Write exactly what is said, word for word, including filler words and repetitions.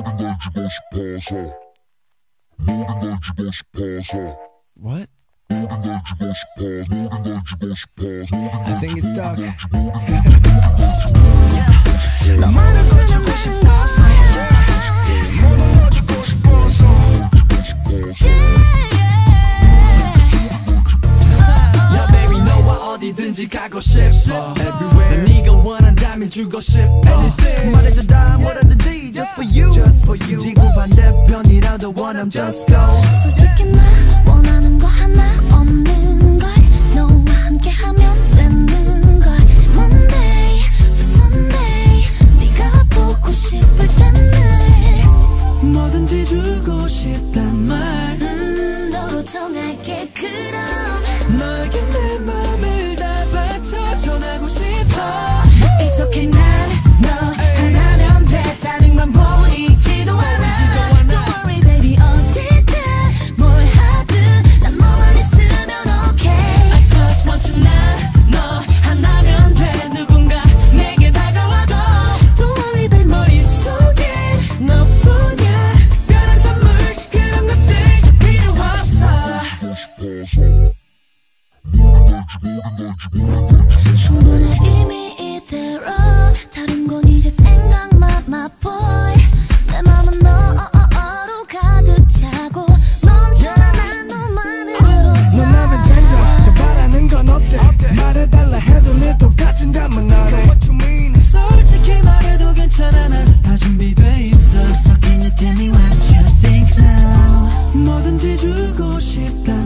What? I think it's stuck. 너만을 쓰면 되는 거야. Yeah, baby, 너와 어디든지 가고 싶어. Everywhere. 네가 원한다면 주고 싶어. Anything. 말해줘 다 뭐라든지 just for you. Just for you. 지구 반대편이라도 원함 just go. 솔직히 나 원하는 거 하나 없는 걸. 너와 함께하면 되는 걸. Monday to Sunday 네가 보고 싶을 때는 뭐든지 주고 싶단 말. 음, 너로 정할게 그럼. 너에게 내 맘을 다 바쳐 전하고 싶어. It's okay 난 너 하나면 돼. 다른 건 보이지도 않아. Don't worry baby 어디든 뭘 하든 난 너만 있으면 okay. I just want you 난 너 하나면 돼. 누군가 내게 다가와도 Don't worry baby 머릿속엔 너뿐이야. 특별한 선물 그런 것들 필요 없어. 충분해 이미 이대로. 다른 건 이제 생각만 my boy. 내 맘은 너로 가득 차고 넘쳐나 난 너만으로 너라면 된다. 더 바라는 건 없대. 말해달라 해도 늘 똑같은 답만 안 해. 솔직히 말해도 괜찮아. 난 다 준비돼 있어. So can you tell me what you think now? 뭐든지 주고 싶다